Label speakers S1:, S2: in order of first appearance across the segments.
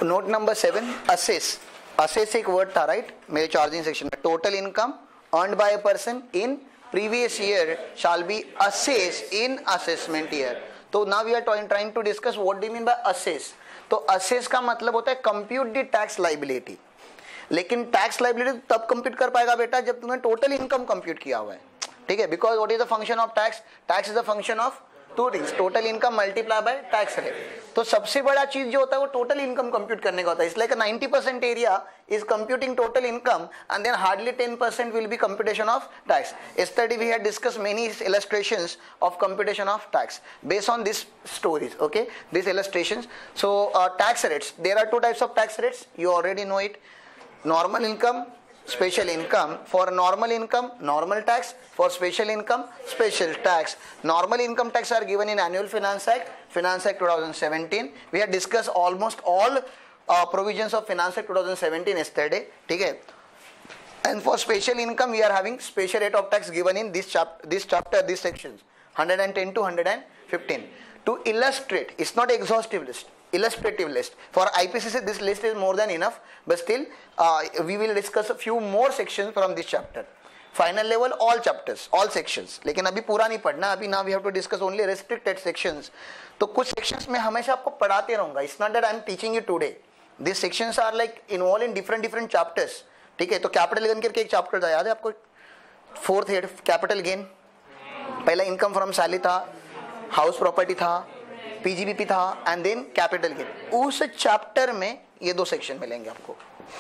S1: Note number 7, assess. Assess एक word था right मेरे चार्जिंग सेक्शन में. Total income earned by a person in previous year shall be assess in assessment year. तो now we are trying to discuss what do you mean by assess. तो assess का मतलब होता है compute the tax liability. लेकिन tax liability तब compute कर पाएगा बेटा जब तुमने टोटल इनकम कंप्यूट किया हुआ है. ठीक है, because what is the function of tax. Tax is the function of two things, total income multiply by tax rate. तो सबसे बड़ा चीज जो होता है वो टोटल इनकम कंप्यूट करने का होता है. इसलिए 90% area is computing total income and then hardly 10% will be computation of tax. Yesterday we had discussed many illustrations of computation of tax based on these stories. Okay, these illustrations. So tax rates, there are two types of tax rates, you already know it. Normal income, special income. For normal income, normal tax. For special income, special tax. Normal income tax are given in Annual Finance Act 2017. We had discussed almost all provisions of Finance Act 2017 yesterday. ठीक है. And for special income, we are having special rate of tax given in this chapter, these sections 110 to 115. To illustrate, it's not exhaustive list. Illustrative list. For IPCC, this list is more than enough, but still we will discuss a few more sections from this chapter. Final level, all chapters, all sections. लेकिन अभी पूरा नहीं पढ़ना. अभी now we have to discuss only restricted sections. तो कुछ sections में हमेशा आपको पढ़ाते रहूँगा. It's not that I am teaching you today. These sections are like involved in different chapters. ठीक है, तो कैपिटल गेन करके एक चैप्टर था, याद है आपको? 4th head capital gain. पहला इनकम फ्रॉम सैलरी था, हाउस प्रॉपर्टी था, पीजीबीपी था एंड देन कैपिटल गेन. उस चैप्टर में ये दो सेक्शन मिलेंगे आपको,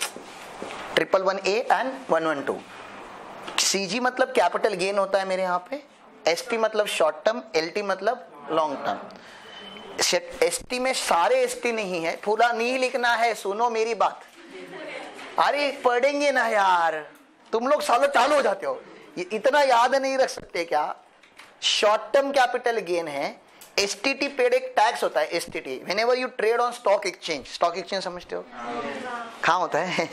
S1: 111A एंड 112. सीजी मतलब कैपिटल गेन होता है मेरे यहाँ पे, एसटी मतलब शॉर्ट टर्म, एलटी मतलब लॉन्ग टर्म. एसटी में सारे एसटी नहीं है, पूरा नहीं लिखना है, सुनो मेरी बात. अरे पढ़ेंगे ना यार, तुम लोग सालों चालू हो जाते हो, ये इतना याद नहीं रख सकते क्या? शॉर्ट टर्म कैपिटल गेन है. एसटीटी पेड एक टैक्स होता है. STT whenever you trade on stock exchange. Stock exchange समझते हो कहाँ होता है?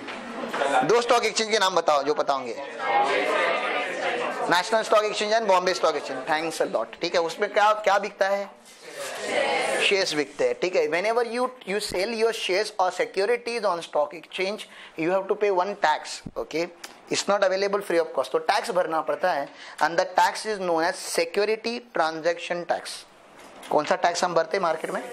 S1: दो स्टॉक एक्सचेंज के नाम बताओ जो पता होंगे. National stock exchange and Bombay stock exchange. Thanks a lot. ठीक है, उसमें क्या क्या बिकता है? शेयर्स बिकते हैं. ठीक है, whenever you sell your shares और securities on stock exchange you have to pay one tax. Okay, it's not available free of cost. तो टैक्स भरना पड़ता है and the tax is known as security transaction tax. कौन सा tax हम भरते हैं मार्केट में?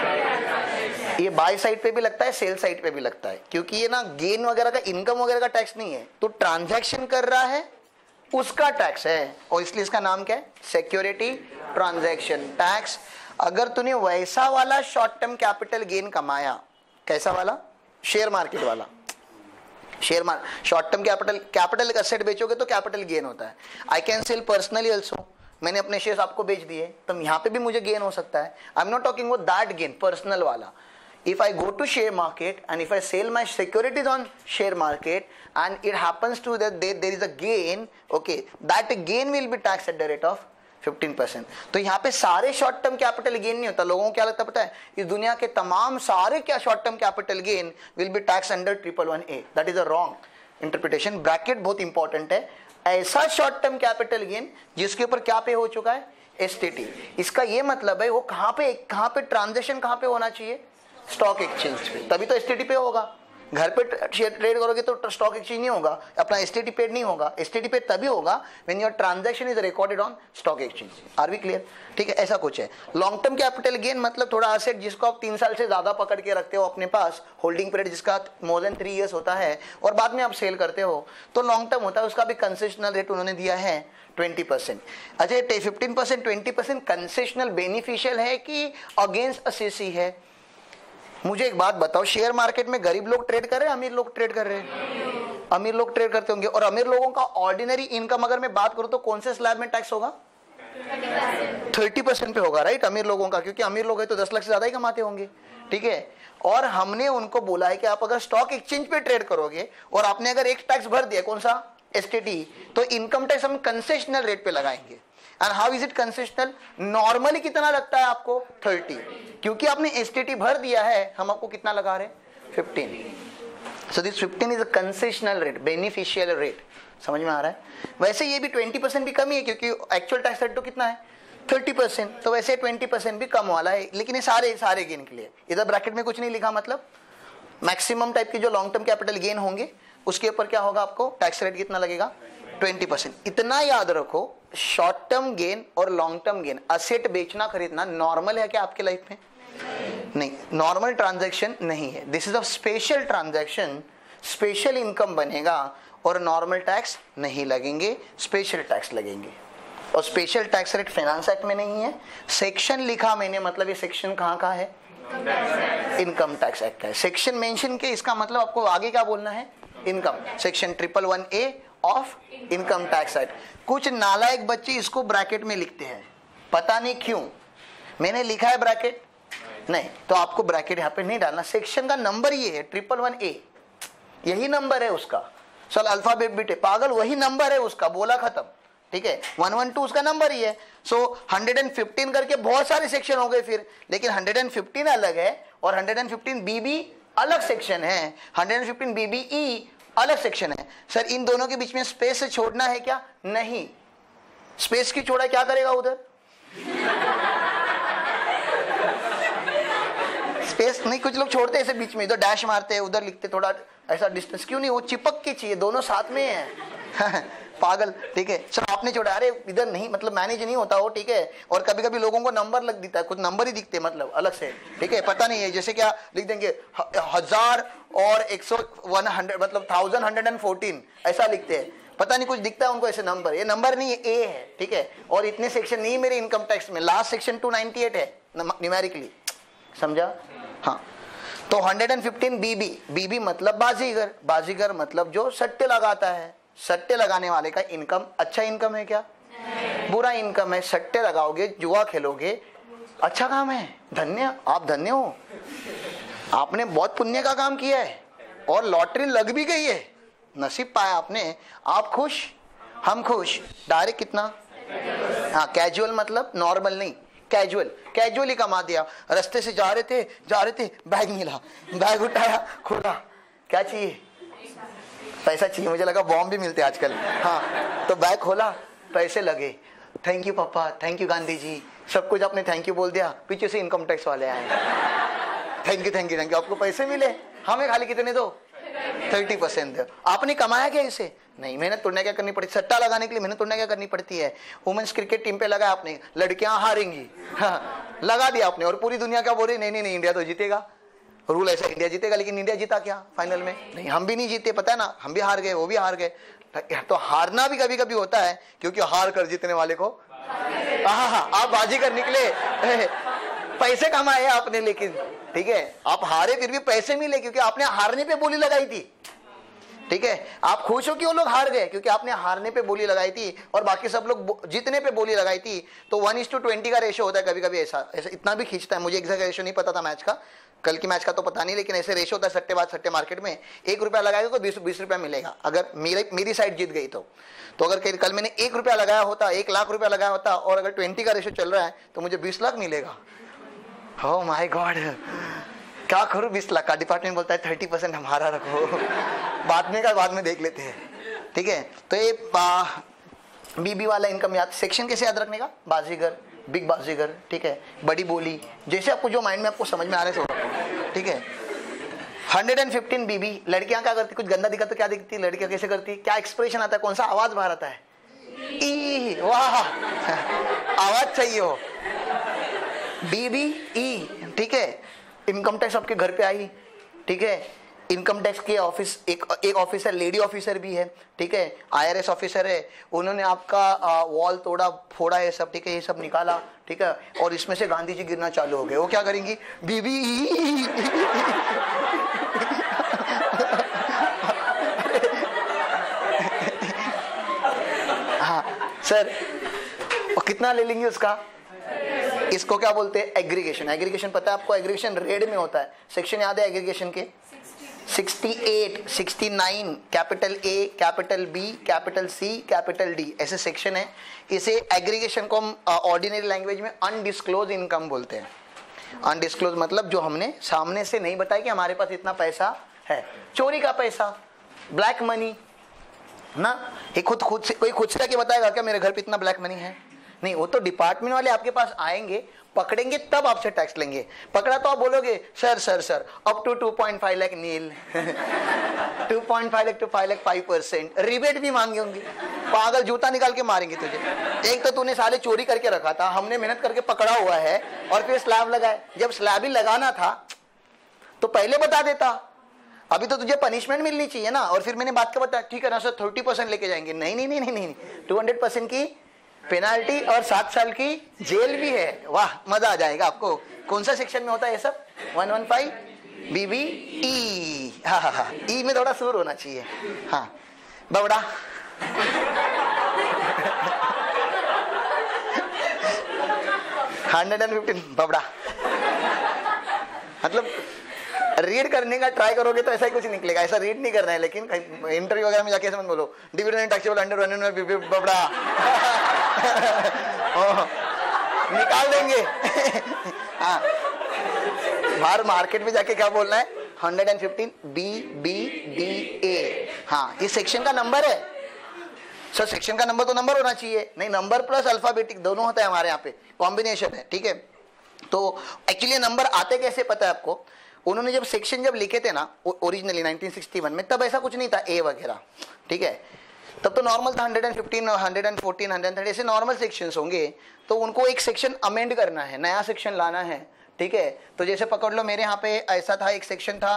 S1: ये बाय साइड पे भी लगता है, सेल साइड पे भी लगता है, क्योंकि ये ना गेन वगैरह का, इनकम वगैरह का टैक्स नहीं है. तो ट्रांजैक्शन कर रहा है उसका टैक्स है, और इसलिए इसका नाम क्या है? Security transaction tax. अगर तूने वैसा वाला शॉर्ट टर्म कैपिटल गेन कमाया, कैसा वाला? शेयर मार्केट वाला. शॉर्ट टर्म कैपिटल एसेट बेचोगे तो कैपिटल गेन होता है. I can sell personally also. मैंने अपने शेयर्स आपको बेच दिए, तो यहाँ पे भी मुझे गेन हो सकता है. I am not talking about that gain, personal वाला. If I go to share market and if I sell my securities on share market and it happens to that there is a gain, okay, that gain will be taxed at the rate of 15%. तो यहाँ पे सारे short term capital gain नहीं होता. लोगों को क्या लगता है पता है? इस दुनिया के तमाम सारे क्या short term capital gain will be tax under 111A. That is a wrong interpretation. Bracket बहुत इंपॉर्टेंट है. ऐसा शॉर्ट टर्म कैपिटल गेन जिसके ऊपर क्या पे हो चुका है? एसटीटी. इसका ये मतलब है वो कहाँ पे ट्रांजेक्शन कहाँ पे होना चाहिए? स्टॉक एक्सचेंज पे, तभी तो एसटीटी पे होगा. घर पे शेयर ट्रेड करोगे तो स्टॉक एक्सचेंज नहीं होगा, अपना एसटीटी पेड नहीं होगा. एसटीटी पे तभी होगा when your transaction is recorded on stock exchange. Are we clear? ठीक है, ऐसा कुछ है. लॉन्ग टर्म कैपिटल गेन मतलब थोड़ा एसेट जिसको आप 3 साल से ज्यादा पकड़ के रखते हो अपने पास, होल्डिंग पीरियड जिसका मोर देन 3 years होता है, और बाद में आप सेल करते हो, तो लॉन्ग टर्म होता है. उसका भी कंसेशनल रेट उन्होंने दिया है 20%. अच्छा, 15% 20% कंसेशनल बेनिफिशियल है कि अगेंस्ट असेसी है? मुझे एक बात बताओ, शेयर मार्केट में गरीब लोग ट्रेड कर रहे हैं, अमीर लोग ट्रेड कर रहे हैं? अमीर लोग ट्रेड करते होंगे. और अमीर लोगों का ऑर्डिनरी इनकम अगर मैं बात करूं तो कौन से स्लैब में टैक्स होगा? 30% पे होगा राइट, अमीर लोगों का, क्योंकि अमीर लोग है तो 10 लाख से ज्यादा ही कमाते होंगे. ठीक है, और हमने उनको बोला है कि आप अगर स्टॉक एक्सचेंज पे ट्रेड करोगे और आपने अगर एक टैक्स भर दिया, कौन सा? एसटीटी, तो इनकम टैक्स हम कंसेशनल रेट पे लगाएंगे. And how is it concessional? Normally कितना लगता है आपको? 30. क्योंकि आपने एसटीटी भर दिया है, हम आपको कितना लगा रहे? 15. So this 15 is a concessional rate, beneficial rate. समझ में आ रहा है? वैसे ये भी 20% भी कम ही है, क्योंकि एक्चुअल टैक्स रेट तो कितना है? 30%, तो वैसे 20% भी कम वाला है, लेकिन ये सारे गेन के लिए। इधर ब्रैकेट में कुछ नहीं लिखा, मतलब मैक्सिमम टाइप की जो लॉन्ग टर्म कैपिटल गेन होंगे उसके ऊपर क्या होगा, आपको टैक्स रेट कितना लगेगा, 20%। इतना याद रखो, शॉर्ट टर्म गेन और लॉन्ग टर्म गेन, असेट बेचना खरीदना नॉर्मल है क्या आपके लाइफ में? नहीं, नॉर्मल ट्रांजैक्शन नहीं है। This is a special transaction, special income बनेगा और नॉर्मल टैक्स नहीं लगेंगे, स्पेशल टैक्स लगेंगे। और special tax rate finance act में नहीं है, सेक्शन लिखा मैंने, मतलब ये सेक्शन कहाँ का है, इनकम टैक्स एक्ट का है। सेक्शन मेंशन के, इसका मतलब आपको आगे क्या बोलना है, income, section 111A of income tax act. कुछ नालायक बच्चे इसको ब्रैकेट में लिखते हैं, पता नहीं क्यों। मैंने लिखा है ब्रैकेट, नहीं तो आपको ब्रैकेट यहाँ पे नहीं डालना। सेक्शन का नंबर ये है 111A, यही नंबर है उसका। चल अल्फाबेट बीटे पागल, वही नंबर है उसका, बोला खत्म, ठीक है। 112 उसका नंबर ही है। सो 115 करके बहुत सारे सेक्शन हो गए फिर, लेकिन 115 अलग है और 115BB अलग सेक्शन है, 115BBE अलग सेक्शन है। सर इन दोनों के बीच में स्पेस से छोड़ना है क्या? नहीं, स्पेस की छोड़ा क्या करेगा उधर? स्पेस नहीं, कुछ लोग छोड़ते हैं ऐसे बीच में, इधर डैश मारते हैं, उधर लिखते, थोड़ा ऐसा डिस्टेंस क्यों नहीं, वो चिपक के चाहिए, दोनों साथ में है। पागल, ठीक है। सर आपने छोड़ा, अरे इधर नहीं, मतलब मैनेज नहीं होता वो, ठीक है। और कभी कभी लोगों को नंबर लग देता है, कुछ नंबर ही दिखते हैं मतलब अलग से, ठीक है, पता नहीं है, जैसे क्या लिख देंगे 1000 और 100 मतलब 1114 ऐसा लिखते हैं, पता नहीं कुछ दिखता है उनको ऐसे नंबर, ये नंबर नहीं है, ए है, ठीक है। और इतने सेक्शन नहीं मेरे इनकम टैक्स में, लास्ट सेक्शन 298 है न्यूमेरिकली, समझा? हाँ, तो 115BB, बीबी मतलब बाजीगर, बाजीगर मतलब जो सट्टे लगाता है। सट्टे लगाने वाले का इनकम अच्छा इनकम है क्या? बुरा इनकम है। सट्टे लगाओगे, जुआ खेलोगे, अच्छा काम है, धन्य, आप धन्य हो, आपने बहुत पुण्य का काम किया है और लॉटरी लग भी गई है, नसीब पाया आपने, आप खुश, हम खुश। डायरेक्ट कितना? हाँ, कैजुअल मतलब नॉर्मल नहीं, कैजुअल, कैजुअली कमा दिया। रास्ते से जा रहे थे बैग मिला, बैग उठाया, खोला, क्या चाहिए? पैसा चाहिए, मुझे लगा बॉम्ब भी मिलते आजकल। हाँ, तो बैग खोला, पैसे लगे, thank you papa, thank you Gandhi ji, सब कुछ आपने थैंक यू बोल दिया। पीछे से इनकम टैक्स वाले आए, thank you thank you thank you, आपको पैसे मिले, हमें खाली कितने दो? 30% दो। आपने कमाया क्या इसे? नहीं, मेहनत तोड़ने क्या करनी पड़ती, सट्टा लगाने के लिए मेहनत तोड़ने क्या करनी पड़ती है। वुमेन्स क्रिकेट टीम पे लगाया आपने, लड़कियां हारेंगी, हाँ, लगा दिया आपने, और पूरी दुनिया क्या बोल रही, नहीं नहीं नहीं इंडिया तो जीतेगा, रूल ऐसा इंडिया जीतेगा। लेकिन इंडिया जीता क्या फाइनल में? नहीं, हम भी नहीं जीते, पता है ना, हम भी हार गए, वो भी हार गए। तो हारना भी कभी कभी होता है, क्योंकि हार कर जीतने वाले को, हाँ, आप बाजीगर निकले, पैसे कमाए आपने, लेकिन ठीक है, आप हारे फिर भी पैसे मिले, क्योंकि आपने हारने पे बोली लगाई थी, ठीक है। आप खुश हो कि वो लोग हार गए, क्योंकि आपने हारने पे बोली लगाई थी और बाकी सब लोग जीतने पे बोली लगाई थी। तो 1:20 का रेशो होता है कभी कभी, ऐसा इतना भी खींचता है। मुझे एग्जैक्ट रेशो नहीं पता था मैच का, कल की मैच का तो पता नहीं, लेकिन ऐसे रेशो होता है सट्टेबाज, सट्टे मार्केट में 1 रुपया लगाएगा तो 20 रुपया मिलेगा, अगर मेरी साइड जीत गई तो। अगर कल मैंने 1 रुपया लगाया होता, 1 लाख रुपया लगाया होता, और अगर 20 का रेशो चल रहा है तो मुझे 20 लाख मिलेगा। ओह माय गॉड, क्या करूं 20 लाख का? डिपार्टमेंट बोलता है 30% हमारा रखो, बाद में देख लेते हैं, ठीक है। तो ये बीबी वाला इनकम याद, सेक्शन कैसे याद रखने का? बाजीगर, बिग बाजीगर, ठीक है, बड़ी बोली, जैसे आपको जो माइंड में आपको समझ में आ रहा है सो रखो, ठीक है। 115BB, लड़कियां क्या करती? कुछ गंदा दिखा तो क्या दिखती लड़कियां, कैसे करती, क्या एक्सप्रेशन आता है, कौन सा आवाज बाहर आता है? ई, वाह, आवाज चाहिए हो, BBE, ठीक है। इनकम टैक्स आपके घर पे आई, ठीक है, इनकम टैक्स के ऑफिस, एक ऑफिसर, लेडी ऑफिसर भी है, ठीक है, IRS ऑफिसर है, उन्होंने आपका वॉल तोड़ा फोड़ा है सब, ठीक है, ये सब निकाला, ठीक है, और इसमें से गांधी जी गिरना चालू हो गए, वो क्या करेंगी? बीबी। हाँ सर, कितना ले लेंगे उसका? इसको क्या बोलते हैं? एग्रीगेशन। एग्रीगेशन पता है आपको? एग्रीगेशन रेड में होता है। सेक्शन याद है एग्रीगेशन के? 68, 69, capital A, capital B, capital C, capital D, ऐसे सेक्शन है। इसे एग्रीगेशन को हम ऑर्डिनरी लैंग्वेज में अनडिस्क्लोज इनकम बोलते हैं। अनडिस्क्लोज मतलब जो हमने सामने से नहीं बताया कि हमारे पास इतना पैसा है, चोरी का पैसा, ब्लैक मनी ना। कोई खुद से क्या बताएगा क्या मेरे घर पे इतना ब्लैक मनी है? नहीं, वो तो डिपार्टमेंट वाले आपके पास आएंगे, पकड़ेंगे तब आपसे टैक्स लेंगे। पकड़ा तो आप बोलोगे sir sir sir up to 2.5 lakh nil 2.5 lakh to 5 lakh 5%, rebate भी मांगे होंगे। पागल, जूता निकाल के मारेंगे तुझे। एक तो तूने साले चोरी करके रखा था, हमने मेहनत करके पकड़ा हुआ है, और फिर स्लैब लगाए। जब स्लैब ही लगाना था तो पहले बता देता, अभी तो तुझे पनिशमेंट मिलनी चाहिए ना। और फिर मैंने बात का बताया, ठीक है ना सर 30% लेके जाएंगे। नहीं नहीं नहीं नहीं, 200% की पेनाल्टी और 7 साल की जेल भी है। वाह, मजा आ जाएगा आपको। कौन सा सेक्शन में होता है ये सब? 115 बीबी ई। हाँ हाँ हाँ, ई में थोड़ा सुर होना चाहिए। हाँ, बबड़ा 115 बबड़ा, मतलब रीड करने का ट्राई करोगे तो ऐसा ही कुछ निकलेगा। ऐसा रीड नहीं करना है, लेकिन इंटरव्यू वगैरह में जाके ऐसा मत बोलो डिविडेंड टैक्सेबल अंडर 115 बबड़ा निकाल देंगे। हाँ, बाहर मार्केट में जाके क्या बोलना है? 115 BBDA। हाँ, ये सेक्शन का नंबर है सर। सेक्शन का नंबर तो नंबर होना चाहिए। नहीं, नंबर प्लस अल्फाबेटिक दोनों होता है हमारे यहाँ पे, कॉम्बिनेशन है। ठीक है, तो एक्चुअली नंबर आते कैसे पता है आपको? उन्होंने जब सेक्शन जब लिखे थे ना ओरिजिनली 1961 में, तब ऐसा कुछ नहीं था ए वगैरह। ठीक है, तब तो नॉर्मल था 115, 114, 130 ऐसे नॉर्मल सेक्शंस होंगे। तो उनको एक सेक्शन अमेंड करना है, नया सेक्शन लाना है। ठीक है, तो जैसे पकड़ लो मेरे यहाँ पे ऐसा था, एक सेक्शन था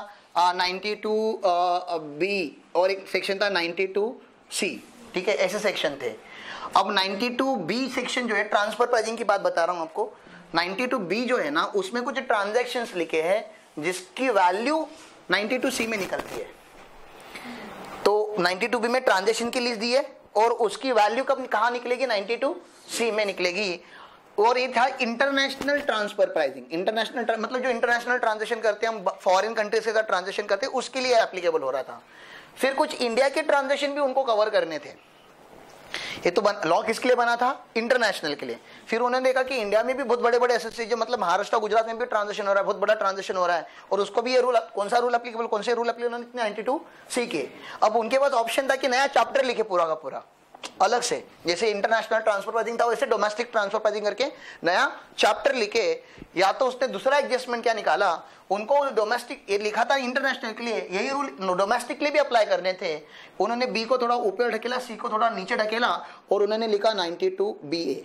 S1: 92B और एक सेक्शन था 92C। ठीक है, ऐसे सेक्शन थे। अब 92B सेक्शन जो है, ट्रांसफर प्राइसिंग की बात बता रहा हूँ आपको। 92B जो है ना, उसमें कुछ ट्रांजैक्शंस लिखे हैं जिसकी वैल्यू 92C में निकलती है। तो 92B में ट्रांजैक्शन की लिस्ट दी है और उसकी वैल्यू कब कहाँ निकलेगी? 92C में निकलेगी। और ये था इंटरनेशनल ट्रांसफर प्राइसिंग। इंटरनेशनल मतलब जो इंटरनेशनल ट्रांजैक्शन करते हैं हम, फॉरेन कंट्रीज के साथ ट्रांजैक्शन करते हैं, उसके लिए एप्लीकेबल हो रहा था। फिर कुछ इंडिया के ट्रांजैक्शन भी उनको कवर करने थे। ये तो लॉ किसके लिए बना था? इंटरनेशनल के लिए। फिर उन्होंने देखा कि इंडिया में भी बहुत बड़े बड़े एसएससी, जो मतलब महाराष्ट्र गुजरात में भी ट्रांजैक्शन हो रहा है, बहुत बड़ा ट्रांजैक्शन हो रहा है, और उसको भी ये रूल, कौन सा रूल एप्लीकेबल, कौन से रूल एप्लीकेबल? 92C के। अब उनके पास ऑप्शन था कि नया चैप्टर लिखे पूरा का पूरा अलग से, जैसे इंटरनेशनल ट्रांसफर प्राइसिंग था वैसे डोमेस्टिक ट्रांसफर प्राइसिंग करके नया चैप्टर लिखे। या तो उसने दूसरा एडजस्टमेंट क्या निकाला, उनको डोमेस्टिक ये लिखा था इंटरनेशनल के लिए, यही रूल डोमेस्टिक के लिए भी अप्लाई करने थे। उन्होंने बी को थोड़ा ऊपर ढकेला, सी को थोड़ा नीचे ढकेला, और उन्होंने लिखा 92BA।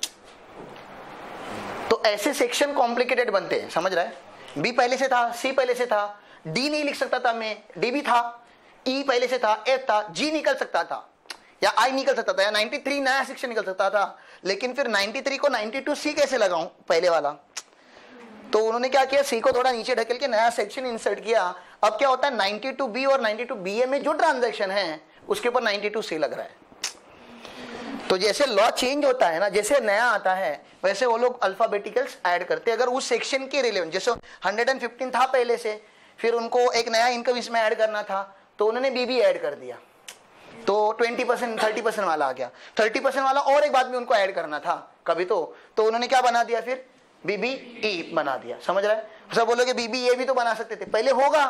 S1: तो ऐसे सेक्शन कॉम्प्लिकेटेड बनते हैं, समझ रहा है? बी पहले से था, सी पहले से था, डी नहीं लिख सकता था मैं, डी भी था, ई पहले से था, एफ था, जी निकल सकता था या आई निकल सकता था, या 93 नया सेक्शन निकल सकता था। लेकिन फिर 93 को 92C कैसे लगाऊं पहले वाला? तो उन्होंने क्या किया, सी को थोड़ा नीचे ढकेल के नया सेक्शन इंसर्ट किया। अब क्या होता है, 92B और 92BA में जो ट्रांजैक्शन है उसके ऊपर 92C लग रहा है। तो जैसे लॉ चेंज होता है ना, जैसे नया आता है, वैसे वो लोग अल्फाबेटिकल्स ऐड करते हैं। अगर उस सेक्शन के रिलेवेंट, जैसे 115 था पहले से, फिर उनको एक नया इनकम इसमें ऐड करना था, तो उन्होंने बीबी ऐड कर दिया, तो 20% 30% वाला आ गया। 30% वाला और एक बात में उनको ऐड करना था कभी, तो उन्होंने क्या बना दिया, फिर BBE बना दिया। समझ रहा है? सब बोलोगे BBA भी तो बना सकते थे, पहले होगा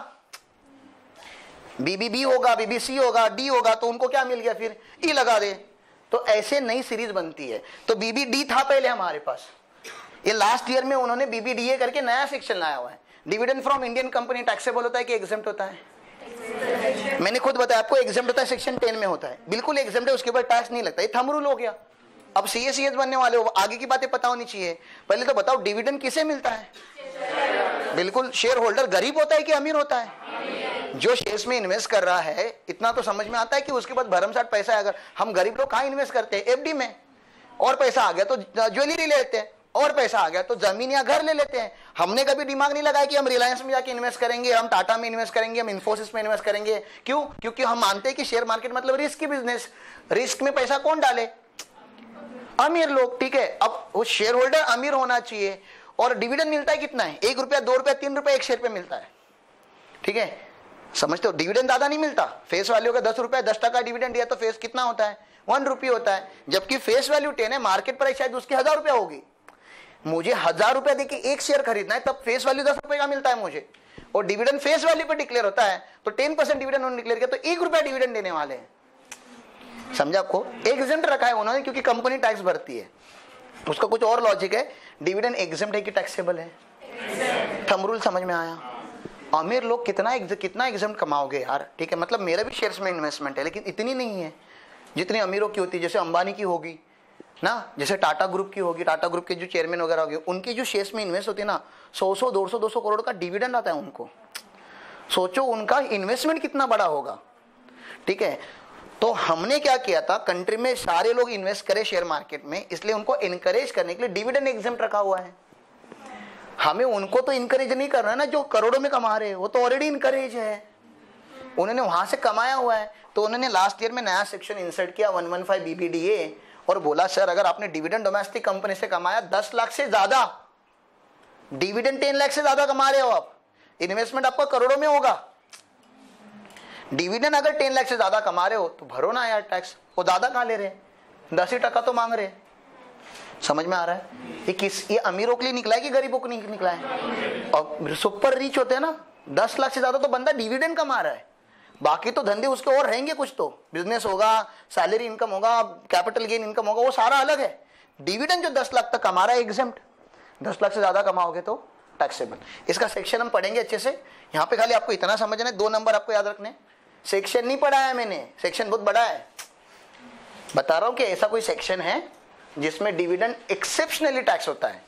S1: BBB होगा, BBC होगा, D होगा, तो उनको क्या मिल गया, फिर E लगा दे। तो ऐसे नई सीरीज बनती है। तो BBD था पहले हमारे पास, ये लास्ट ईयर में उन्होंने BBDA करके नया सेक्शन लाया हुआ है। Dividend from Indian company taxable होता है कि एग्जेम्प्ट होता है? मैंने खुद बताया आपको, एग्जेम्प्ट होता है, सेक्शन 10 में होता है, बिल्कुल एग्जेम्प्ट है, उसके ऊपर टैक्स नहीं लगता। ये थंब रूल हो गया। अब सीएस बनने वाले हो, आगे की बातें पता होनी चाहिए। पहले तो बताओ डिविडेंड किसे मिलता है? बिल्कुल, शेयर होल्डर गरीब होता है कि अमीर होता है? जो शेयर्स में इन्वेस्ट कर रहा है, इतना तो समझ में आता है कि उसके पास भरमसाठ पैसा है। अगर हम गरीब लोग कहाँ इन्वेस्ट करते हैं? एफडी में। और पैसा आ गया तो ज्वेलरी ले लेते हैं, और पैसा आ गया तो जमीन या घर ले लेते हैं। हमने कभी दिमाग नहीं लगाया कि हम रिलायंस में जाके इन्वेस्ट करेंगे, हम टाटा में इन्वेस्ट करेंगे, हम इन्फोसिस में इन्वेस्ट करेंगे। क्यों? क्योंकि हम मानते हैं कि शेयर मार्केट मतलब रिस्क की बिजनेस। रिस्क में पैसा कौन डाले? अमीर लोग। ठीक है, अब वो शेयर होल्डर अमीर होना चाहिए। और डिविडेंड मिलता है कितना है? 1 रुपया, 2 रुपया, 3 रुपया एक शेयर पे मिलता है। ठीक है, समझते हो? डिविडेंड ज्यादा नहीं मिलता। फेस वैल्यू का 10 रुपया, 10% डिविडेंड दिया तो फेस कितना होता है? 1 रुपये होता है। जबकि फेस वैल्यू 10 है, मार्केट प्राइस शायद उसकी 1000 रुपया होगी। मुझे 1000 रुपया देके एक शेयर खरीदना है, तब फेस वैल्यू 10 रुपए का मिलता है मुझे, और डिविडेंड फेस वैल्यू पे डिक्लेयर होता है। तो 10% डिविडेंड उन्होंने डिक्लेयर किया, तो 1 रुपया डिविडेंड देने वाले हैं। समझा आपको? एग्जेम्प्ट रखा है उन्होंने, क्योंकि कंपनी टैक्स भरती है। उसका कुछ और लॉजिक है, डिविडेंड एग्जेम्प्ट है कि टैक्सेबल है? थंब रूल समझ में आया? अमीर लोग कितना एग्जेम्प्ट कमाओगे यार, ठीक है, मतलब मेरा भी शेयर्स में इन्वेस्टमेंट है लेकिन इतनी नहीं है जितनी अमीरों की होती है, जैसे अंबानी की होगी ना, जैसे टाटा ग्रुप की होगी, टाटा ग्रुप के जो चेयरमैन वगैरह होंगे उनकी जो शेयर्स में इन्वेस्ट होती है ना, 100 200 करोड़ का डिविडेंड आता है उनको। सोचो उनका इन्वेस्टमेंट कितना बड़ा होगा, ठीक है। तो हमने क्या किया था, कंट्री में सारे लोग इन्वेस्ट करें शेयर मार्केट में, इसलिए उनको इनकरेज करने के लिए डिविडेंड एग्जेम्प्ट रखा हुआ है। हमें उनको तो इनकरेज नहीं करना है ना, जो करोड़ों में कमा रहे हैं वो तो ऑलरेडी इनकरेज है, उन्होंने वहां से कमाया हुआ है। तो उन्होंने लास्ट ईयर में नया सेक्शन इंसर्ट किया 115 BBDA और बोला सर अगर आपने डिविडेंड डोमेस्टिक कंपनी से कमाया 10 लाख से ज्यादा, डिविडेंड 10 लाख से ज्यादा कमा रहे हो आप, इन्वेस्टमेंट आपका करोड़ों में होगा, डिविडेंड अगर 10 लाख से ज्यादा कमा रहे हो तो भरो ना यार टैक्स। वो ज्यादा कहां ले रहे हैं, 10% तो मांग रहे हैं। समझ में आ रहा है? ये अमीरों के लिए निकला है कि गरीबों को नहीं निकला है? और सुपर रिच होते हैं ना, 10 लाख से ज्यादा तो बंदा डिविडेंड कमा रहा है, बाकी तो धंधे उसके और रहेंगे, कुछ तो बिजनेस होगा, सैलरी इनकम होगा, कैपिटल गेन इनकम होगा, वो सारा अलग है। डिविडेंड जो 10 लाख तक कमा रहा है एग्जेम्प्ट, 10 लाख से ज्यादा कमाओगे तो टैक्सेबल। इसका सेक्शन हम पढ़ेंगे अच्छे से। यहाँ पे खाली आपको इतना समझना है, 2 नंबर आपको याद रखने। सेक्शन नहीं पढ़ा है मैंने, सेक्शन बहुत बड़ा है, बता रहा हूं कि ऐसा कोई सेक्शन है जिसमें डिविडेंड एक्सेप्शनली टैक्स होता है।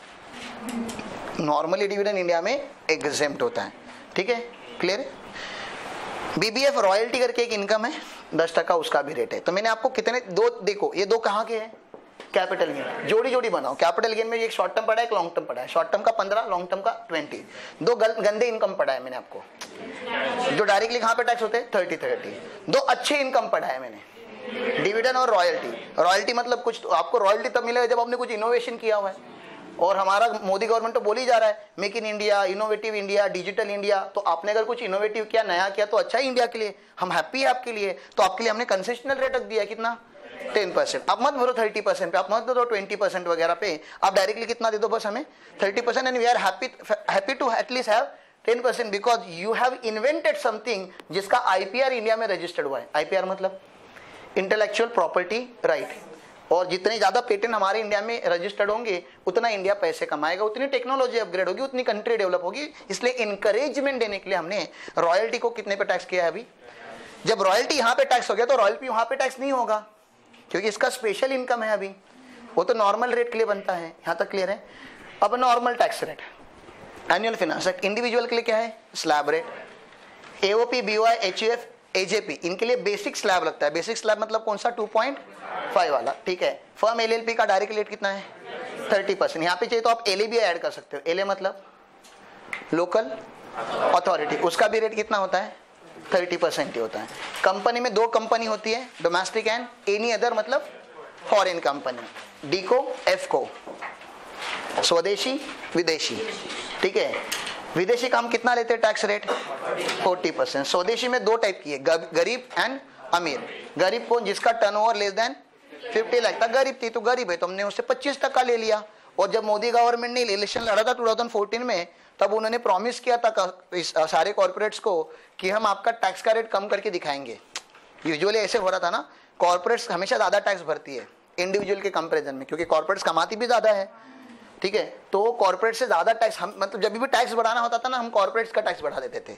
S1: नॉर्मली डिविडेंड इंडिया में एग्जेम्प्ट होता है, ठीक है, क्लियर है। बीबीएफ रॉयल्टी करके एक इनकम है, 10% उसका भी रेट है। तो मैंने आपको कितने दो देखो, ये 2 कहाँ के हैं, कैपिटल गेन, जोड़ी जोड़ी बनाओ। कैपिटल गेन में एक शॉर्ट टर्म पड़ा है, एक लॉन्ग टर्म पड़ा है, शॉर्ट टर्म का 15, लॉन्ग टर्म का 20। 2 गंदे इनकम पड़ा है मैंने आपको, जो डायरेक्टली कहाँ पे टैक्स होते हैं 30। 2 अच्छे इनकम पड़ा है मैंने, डिविडेंड और रॉयल्टी। रॉयल्टी मतलब कुछ आपको रॉयल्टी तब मिलेगा जब आपने कुछ इनोवेशन किया हुआ है, और हमारा मोदी गवर्नमेंट तो बोल ही जा रहा है make in India, innovative India, digital India. तो आपने अगर कुछ इनोवेटिव किया, नया किया तो अच्छा है इंडिया के लिए, हम हैप्पी है आपके लिए। तो आपके लिए हमने कंसेशनल रेट रख दिया, कितना 10%। आप मत भरो 30% पे, आप मत दो 20% वगैरह पे, आप डायरेक्टली कितना दे दो बस हमें 30%, and we are happy to at least have 10% because you have invented something जिसका आईपीआर इंडिया में रजिस्टर्ड हुआ है। आईपीआर मतलब इंटेलेक्चुअल प्रॉपर्टी राइट, और जितने ज्यादा पेटेंट हमारे इंडिया में रजिस्टर्ड होंगे उतना इंडिया पैसे कमाएगा, उतनी टेक्नोलॉजी अपग्रेड होगी, उतनी कंट्री डेवलप होगी। इसलिए इनकरेजमेंट देने के लिए हमने रॉयल्टी को कितने पे टैक्स किया है अभी। जब रॉयल्टी यहाँ पे टैक्स हो गया तो रॉयल्टी वहां पे टैक्स नहीं होगा, क्योंकि इसका स्पेशल इनकम है अभी, वो तो नॉर्मल रेट के लिए बनता है। यहाँ तक क्लियर है। अब normal tax rate, annual finance act, individual के लिए क्या है slab rate, AOP, BOI, HUF, AJP, इनके लिए बेसिक स्लैब लगता है। बेसिक स्लैब मतलब कौन सा 2.5 वाला, ठीक है। फर्म एलएलपी का डायरेक्ट रेट कितना है 30%। यहाँ पे चाहिए तो आप एलए भी ऐड कर सकते हो, एलए मतलब लोकल अथॉरिटी, उसका भी रेट कितना होता है 30% ही होता है। कंपनी में 2 कंपनी होती है, डोमेस्टिक एंड एनी अदर मतलब फॉरेन कंपनी, डीको एफको, स्वदेशी विदेशी, ठीक है। विदेशी का हम कितना लेते हैं टैक्स रेट 40%। स्वदेशी में 2 टाइप की है, गरीब एंड अमीर। गरीब कौन, जिसका टर्नओवर लेस देन 50 लाख था, गरीब थी तो गरीब है, तो हमने उससे 25% ले लिया। और जब मोदी गवर्नमेंट ने इलेक्शन लड़ा था 2014 में, तब उन्होंने प्रॉमिस किया था सारे कॉर्पोरेट्स को कि हम आपका टैक्स का रेट कम करके दिखाएंगे। यूजुअली ऐसे हो रहा था ना, कॉर्पोरेट्स हमेशा ज्यादा टैक्स भरती है इंडिविजुअल के कंपेरिजन में, क्योंकि कॉर्पोरेट्स कमाती भी ज्यादा है, ठीक है। तो कॉर्पोरेट से ज्यादा टैक्स हम, मतलब जब भी टैक्स बढ़ाना होता था ना, हम कॉर्पोरेट्स का टैक्स बढ़ा देते थे।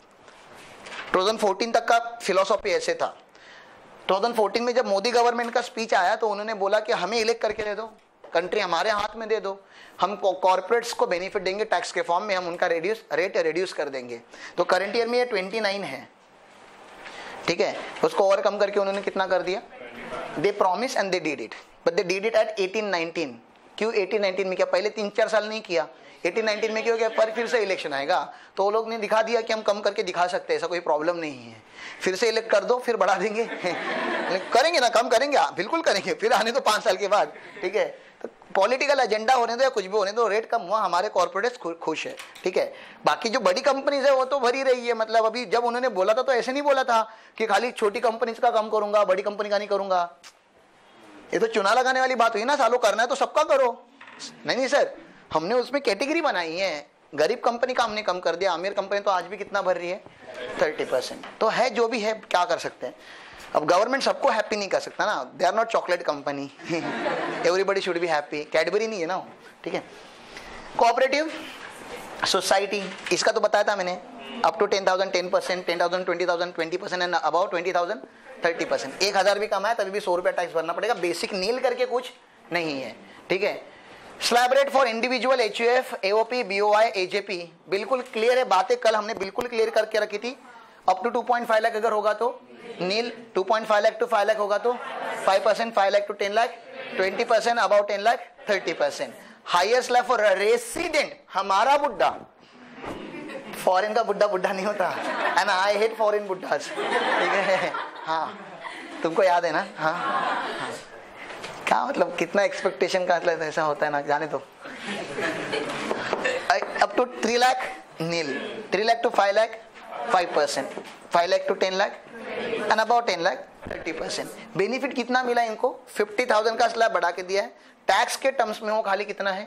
S1: 2014 तक का फिलोसॉफी ऐसे था। 2014 में जब मोदी गवर्नमेंट का स्पीच आया तो उन्होंने बोला कि हमें इलेक्ट करके दे दो, कंट्री हमारे हाथ में दे दो, हम कॉर्पोरेट्स को बेनिफिट देंगे टैक्स के फॉर्म में, हम उनका रेट रिड्यूस कर देंगे। तो करंट ईयर में ये 29 है, ठीक है। उसको ओवरकम करके उन्होंने कितना कर दिया, they promise and they did it, but they did it at 18-19। क्यों 18-19 में किया, पहले 3-4 साल नहीं किया, 18-19 में क्यों किया, पर फिर से इलेक्शन आएगा तो वो लोग ने दिखा दिया कि हम कम करके दिखा सकते हैं, ऐसा कोई प्रॉब्लम नहीं है, फिर से इलेक्ट कर दो फिर बढ़ा देंगे करेंगे ना, कम करेंगे, बिल्कुल करेंगे, फिर आने दो 5 साल के बाद, ठीक है। तो पॉलिटिकल एजेंडा होने दो या कुछ भी होने दो, रेट कम हुआ, हमारे कॉर्पोरेट्स खुश है, ठीक है। बाकी जो बड़ी कंपनीज है वो तो भरी रही है, मतलब अभी जब उन्होंने बोला था तो ऐसे नहीं बोला था कि खाली छोटी कंपनीज का कम करूंगा, बड़ी कंपनी का नहीं करूंगा। ये तो चुनाव लगाने वाली बात हुई ना, सालों करना है तो सबका करो। नहीं सर, हमने उसमें कैटेगरी बनाई है, गरीब कंपनी का हमने कम कर दिया, अमीर कंपनी तो आज भी कितना भर रही है 30%। तो है जो भी है, क्या कर सकते हैं। अब गवर्नमेंट सबको हैप्पी नहीं कर सकता ना, they are not chocolate company, everybody should be happy, Cadbury नहीं है ना, ठीक है। कोऑपरेटिव सोसाइटी, इसका तो बताया था मैंने, अप टू 10,000 10%, 10,000 20,000 20% एंड अबाउट 20,000 30%। 1,000 भी कमाया तभी भी 100 रुपया टैक्स भरना पड़ेगा, बेसिक नील करके कुछ नहीं है, ठीक है। Slab rate for individual HUF, AOP, BOI, AJP बिल्कुल क्लियर है, बातें कल हमने बिल्कुल क्लियर करके रखी थी। अप टू 2.5 लाख अगर होगा तो नील, 2.5 लाख टू 5 लाख होगा तो 5%, 5 lakh to 10 lakh 20%, about 10 lakh 30%। Higher slab for resident, हमारा बुड्ढा, फॉरेन का बुड्ढा बुड्ढा नहीं होता, एंड आई हेट फॉरेन बुड्ढास, ठीक है। हाँ तुमको याद है ना, हाँ, हाँ। क्या मतलब कितना एक्सपेक्टेशन का मतलब ऐसा होता है ना, जाने दो। Up to 3 lakh nil, 3 lakh to 5 lakh 5%, 5 lakh to 10 lakh and about 10 lakh 30%। Benefit कितना मिला इनको, 50,000 का स्लैब बढ़ा के दिया है। टैक्स के टर्म्स में वो खाली कितना है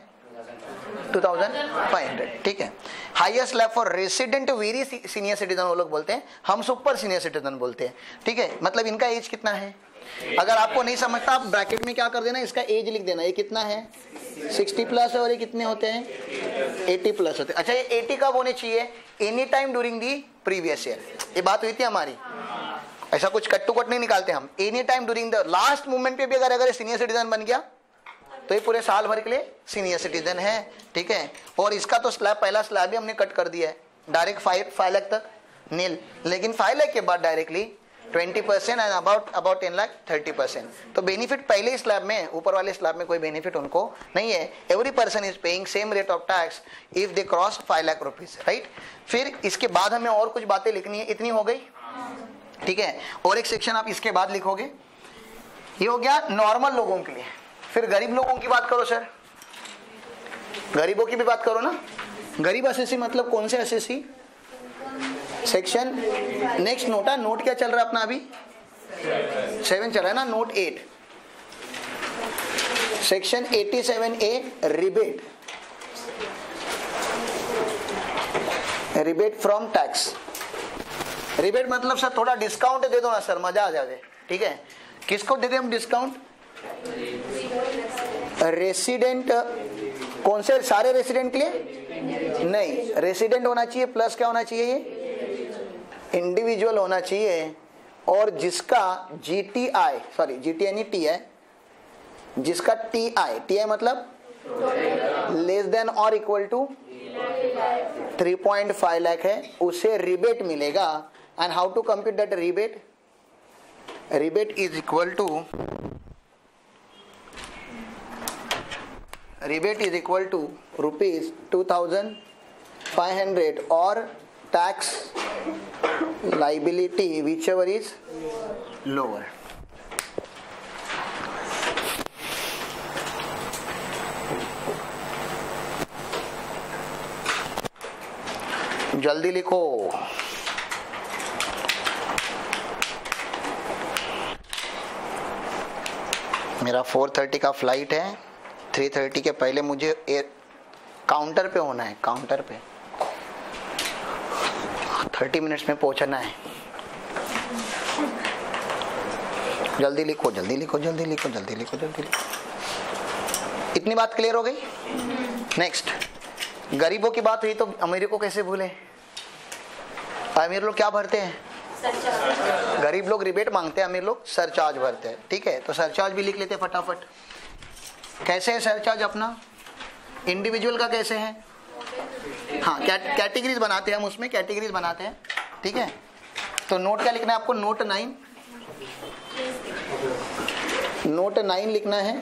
S1: 2,500, ठीक है। Highest slab for resident very senior citizen वो लोग बोलते हैं, हम सुपर सीनियर सिटीजन बोलते हैं, ठीक है। मतलब इनका एज कितना है, अगर आपको नहीं समझता आप ब्रैकेट में क्या कर देना, इसका एज लिख देना, ये कितना है 60 प्लस है और ये कितने होते हैं 80 प्लस होते हैं। अच्छा ये 80 कब होने चाहिए, any time during the previous year, ये बात हुई थी हमारी, ऐसा कुछ कट टू कट नहीं निकालते हम, any time during the last movement पे भी अगर सीनियर सिटीजन बन गया तो ये पूरे साल भर के लिए सीनियर सिटीजन है, ठीक है। और इसका तो स्लैब, पहला स्लैब भी हमने कट कर दिया है, डायरेक्ट 5 लाख तक नील, लेकिन 5 लाख के बाद डायरेक्टली 20% एंड अबाउट 10 लाख 30%। तो बेनिफिट पहले ही स्लैब में, ऊपर वाले स्लैब में कोई बेनिफिट उनको नहीं है। Every person is paying same rate of tax if they cross 5 lakh rupees, right. फिर इसके बाद हमें और कुछ बातें लिखनी है, इतनी हो गई, ठीक है। और एक सेक्शन आप इसके बाद लिखोगे, ये हो गया नॉर्मल लोगों के लिए। फिर गरीब लोगों की बात करो सर, गरीबों की भी बात करो ना। गरीब एसएससी मतलब कौन से एसएससी सेक्शन, नेक्स्ट नोट है, नोट क्या चल रहा है अपना अभी 7 चल रहा है ना, note 8 section 87A rebate, rebate from tax. Rebate मतलब सर थोड़ा डिस्काउंट दे दो ना सर, मजा आ जाए, ठीक है। किसको दे दें हम डिस्काउंट, रेसिडेंट, कौन से, सारे रेसिडेंट के लिए नहीं, रेसिडेंट होना चाहिए प्लस क्या होना चाहिए, ये इंडिविजुअल होना चाहिए, और जिसका GTI, सॉरी GTI नहीं टी है, जिसका TI मतलब लेस देन और इक्वल टू 3.5 लाख है, उसे रिबेट मिलेगा। And how to compute that rebate, rebate is equal to, rebate is equal to rupees 2,500 or tax liability whichever is lower. जल्दी लिखो, मेरा 4:30 का फ्लाइट है, 3:30 के पहले मुझे काउंटर पे होना है, काउंटर पे 30 मिनट्स में पहुंचना है। जल्दी लिखो जल्दी लिखो जल्दी लिखो जल्दी लिखो जल्दी लिखो। इतनी बात क्लियर हो गई। नेक्स्ट, गरीबों की बात हुई तो अमीरों को कैसे भूले। अमीर लोग क्या भरते हैं, गरीब लोग रिबेट मांगते हैं, अमीर लोग सरचार्ज भरते हैं, ठीक है। तो सरचार्ज भी लिख लेते फटाफट। कैसे है सरचार्ज अपना, इंडिविजुअल का कैसे है, हाँ कैटेगरीज बनाते हैं हम, उसमें कैटेगरीज बनाते हैं, ठीक है। तो नोट क्या लिखना है आपको, नोट 9 लिखना है।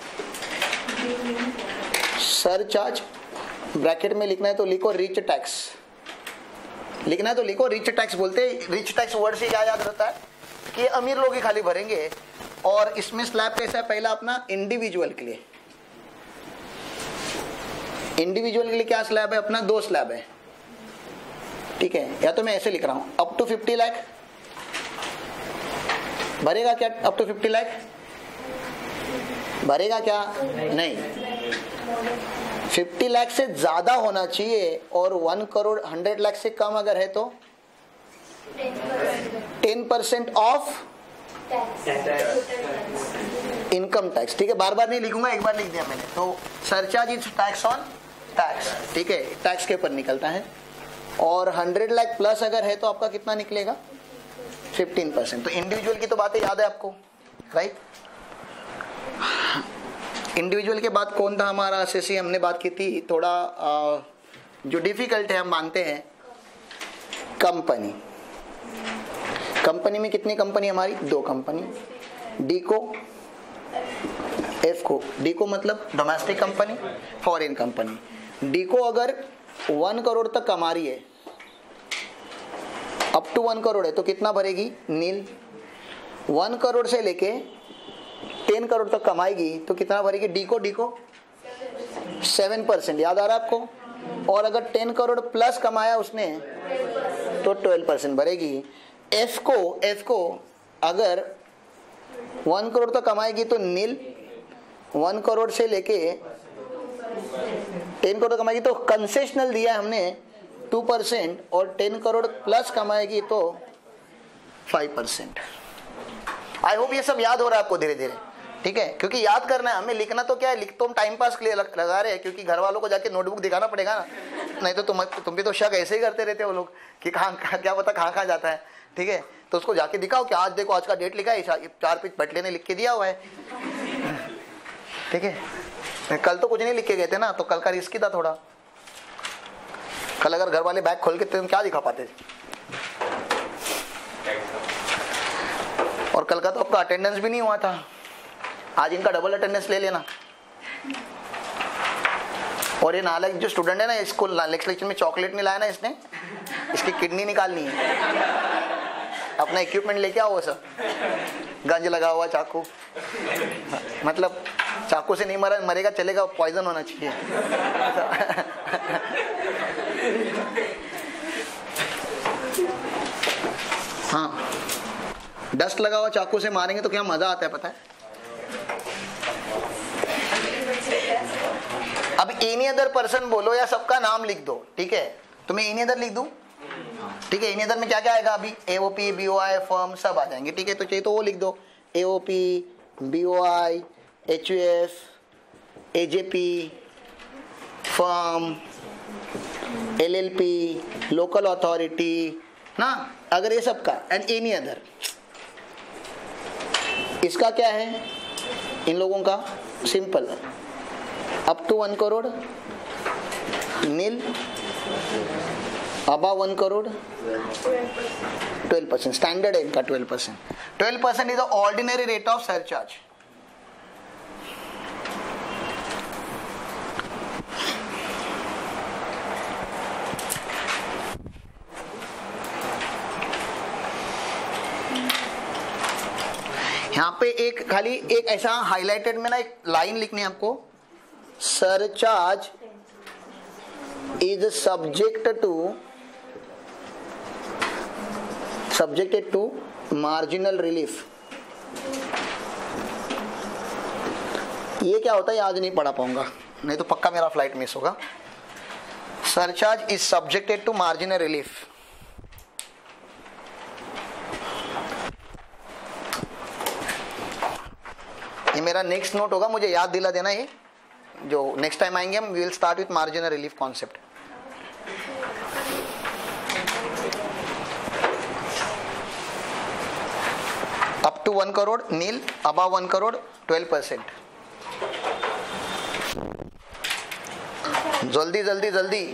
S1: सरचार्ज ब्रैकेट में लिखना है तो लिखो रिच टैक्स, लिखना है तो लिखो रिच टैक्स। बोलते हैं रिच टैक्स वर्ड से क्या याद रहता है कि अमीर लोग ही खाली भरेंगे। और इसमें स्लैब कैसा है, पहला अपना इंडिविजुअल के लिए, इंडिविजुअल के लिए क्या स्लैब है अपना, 2 स्लैब है, ठीक है। या तो मैं ऐसे लिख रहा हूं, अप टू 50 लाख भरेगा क्या, अप टू 50 लाख भरेगा क्या, नहीं, 50 लाख से ज्यादा होना चाहिए, और 1 करोड़ 100 लाख से कम अगर है तो 10% ऑफ इनकम टैक्स, ठीक है, बार बार नहीं लिखूंगा, एक बार लिख दिया मैंने। तो surcharge is tax on tax, ठीक है, टैक्स के ऊपर निकलता है। और 100 लाख प्लस अगर है तो आपका कितना निकलेगा? 15%। तो इंडिविजुअल की तो बातें याद है आपको, राइट? इंडिविजुअल के बाद कौन था हमारा एसएससी, हमने बात की थी, थोड़ा जो डिफिकल्ट है हम मानते हैं, कंपनी। कंपनी में कितनी कंपनी हमारी? 2 company, D co F co. D co मतलब domestic company, foreign company. D co अगर 1 करोड़ तक कमा रही है, अप टू 1 करोड़ है, तो कितना भरेगी? नील। 1 करोड़ से लेके 10 करोड़ तक कमाएगी तो कितना भरेगी? डी को 7%, याद आ रहा है आपको? और अगर 10 करोड़ प्लस कमाया उसने तो 12% भरेगी। एफ को अगर 1 करोड़ तक कमाएगी तो नील, 1 करोड़ से लेके 10 करोड़ कमाएगी तो कंसेशनल दिया है हमने 2%, और 10 करोड़ प्लस कमाएगी तो 5%। आई होप ये सब याद हो रहा है आपको धीरे धीरे, ठीक है? क्योंकि याद करना है हमें, लिखना तो क्या है, लिख तो हम टाइम पास के लिए लगा रहे हैं, क्योंकि घर वालों को जाके नोटबुक दिखाना पड़ेगा ना, नहीं तो तुम भी तो शक ऐसे ही करते रहते हो लोग कि कहाँ क्या पता कहाँ जाता है, ठीक है? तो उसको जाके दिखाओ कि आज देखो, आज का डेट लिखा है, 4 पेज पटले ने लिख के दिया हुआ है, ठीक है? कल तो कुछ नहीं लिख के गए थे ना, तो कल का रिस्क ही था थोड़ा। कल अगर घर वाले बैग खोल के तुम क्या दिखा पाते? और कल का तो आपका अटेंडेंस भी नहीं हुआ था, आज इनका डबल अटेंडेंस ले लेना। और ये नालायक जो स्टूडेंट है ना, इसको नेक्स्ट लेक्चर में चॉकलेट नहीं लाया ना इसने, इसकी किडनी निकालनी है। अपना इक्विपमेंट लेके आओ, सब गंज लगा हुआ चाकू, मतलब चाकू से नहीं मरेगा चलेगा, पॉइजन होना चाहिए। हाँ, डस्ट लगा हुआ चाकू से मारेंगे तो क्या मजा आता है पता है? अब एनी अदर पर्सन बोलो या सबका नाम लिख दो, ठीक है? तो मैं एनी अदर लिख दूं, ठीक है? एनी अदर में क्या क्या आएगा? अभी एओपी, बीओआई, फर्म सब आ जाएंगे, ठीक है? तो चाहिए तो वो लिख दो, AOP, BOI, HUF, AJP, firm, LLP, local authority ना, अगर ये सबका, एंड एनी अदर। इसका क्या है इन लोगों का? Simple, up to 1 crore nil, above 1 crore 12%, standard है इनका 12%। 12% is the ordinary rate of surcharge. यहाँ पे एक खाली एक ऐसा हाईलाइटेड में ना एक लाइन लिखनी है आपको, surcharge is subjected to marginal relief. ये क्या होता है आज नहीं पढ़ा पाऊंगा, नहीं तो पक्का मेरा फ्लाइट मिस होगा। Surcharge is subjected to marginal relief. ये मेरा नेक्स्ट नोट होगा, मुझे याद दिला देना। ये जो नेक्स्ट टाइम आएंगे हम, we will start with marginal relief concept. Up to 1 crore nil, above 1 crore 12%। जल्दी जल्दी जल्दी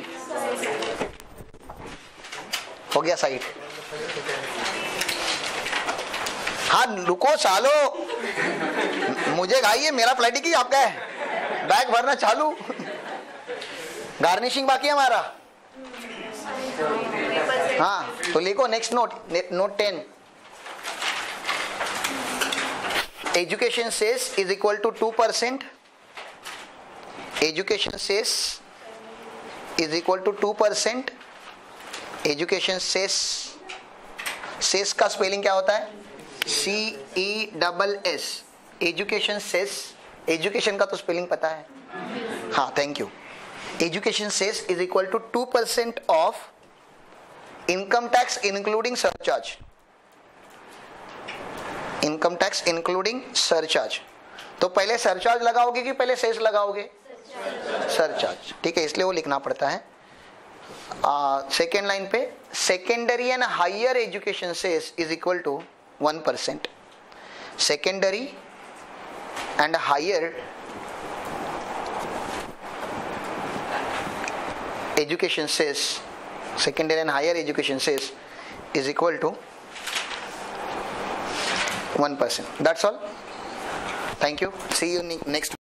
S1: हो गया साइड। हाँ रुको सालो, मुझे घाई है, मेरा फ्लाइट की आपका है, बैग भरना चालू। गार्निशिंग बाकी है हमारा। हाँ तो लिखो next note, note 10। Education cess is equal to 2%। Education cess is equal to 2%। Education cess, cess का स्पेलिंग क्या होता है? CESS। एजुकेशन सेस, एजुकेशन का तो स्पेलिंग पता है? हाँ thank you. Education cess is equal to 2% of income tax including surcharge. Income tax including surcharge. तो पहले सरचार्ज लगाओगे कि पहले सेस लगाओगे? सरचार्ज, ठीक है, इसलिए वो लिखना पड़ता है। सेकेंड लाइन पे secondary and higher education cess is equal to 1%। Secondary and higher education cess, secondary and higher education says is equal to 1%. That's all. Thank you. See you next